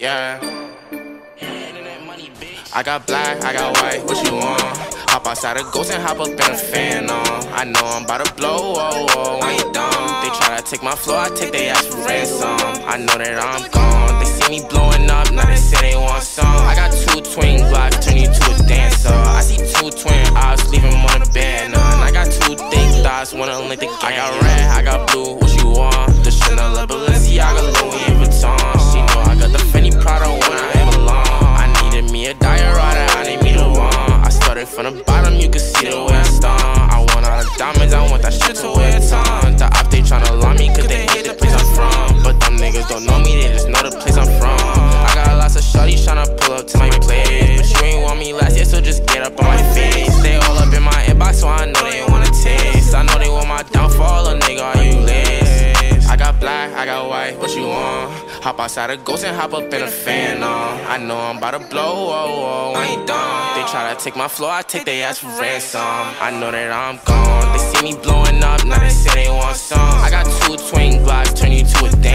yeah. I got black, I got white, what you want? Hop outside a ghost and hop up in a fan on. I know I'm about to blow, oh, oh, I ain't dumb. They try to take my flow, I take their ass for ransom. I know that I'm gone, they see me blowing up, now they say they want some. I got 2 twin Glocks, turn you to a dancer. I see 2 twin eyes, leave them on a banner. And I got 2 thick thighs, wanna link the gang. I got red, I got blue, what you want? The Chanel, Balenciaga, Louis Vuitton. She know I got the Fendi Prada when I ain't belong. I needed me a diorama, I need me to one. I started from the bottom, you can see the way I stung. I want all the diamonds, I want that shit to wear a ton. The op, they tryna lie me, cause they hate the place I'm from. But them niggas don't know me, they just know the place I'm from. I got lots of shorties tryna pull up to my place, but you ain't want me last year, so just get up on my face. They all up in my inbox, so I know they wanna taste. I know they want my downfall, a nigga, are you lace? I got black, I got white, what you want? Hop outside a ghost and hop up in a fan on. I know I'm about to blow, oh, oh, I ain't dumb. They try to take my flow, I take their ass for ransom. I know that I'm gone, they see me blowing up, now they say they want some. I got 2 twin Glocks, turn you to a damn.